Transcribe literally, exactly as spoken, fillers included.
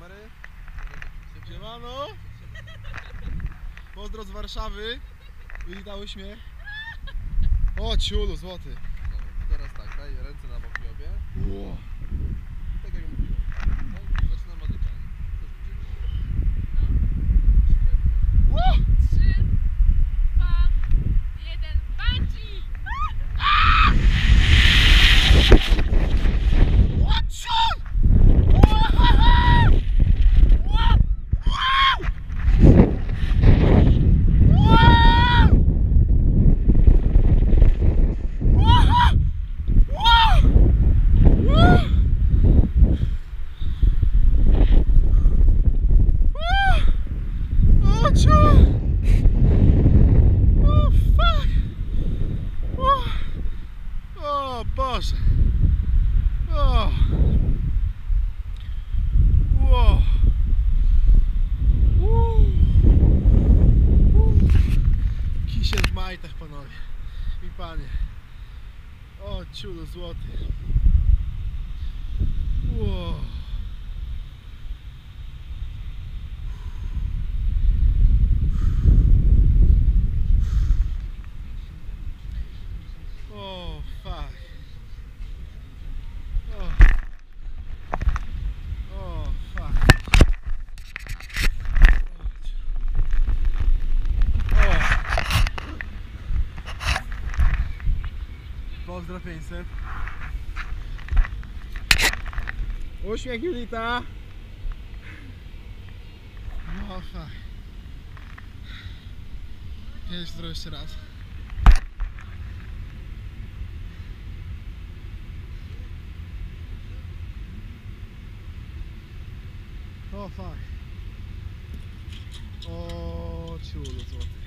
kamery. Siemano! Pozdro z Warszawy. Wita uśmiech. O, ciulu, złoty. No, teraz tak, daj ręce na boki obie. Wow. Tak jak mówiłem. No, zaczynamy od liczenia. Wow. Trzy, dwa, jeden, bungee! O Boże! O! Wow! Uh. Uh. Kisiel w majtach, panowie i panie. O, ciulu złoty. Wow! Oh, fuck. Oh. Oh, fuck. Oh. Pozdro pięćset. Uśmiech Julita. Oh, fuck. Kiedyś zrobię jeszcze raz. O, fuck. O, ciulu złoty.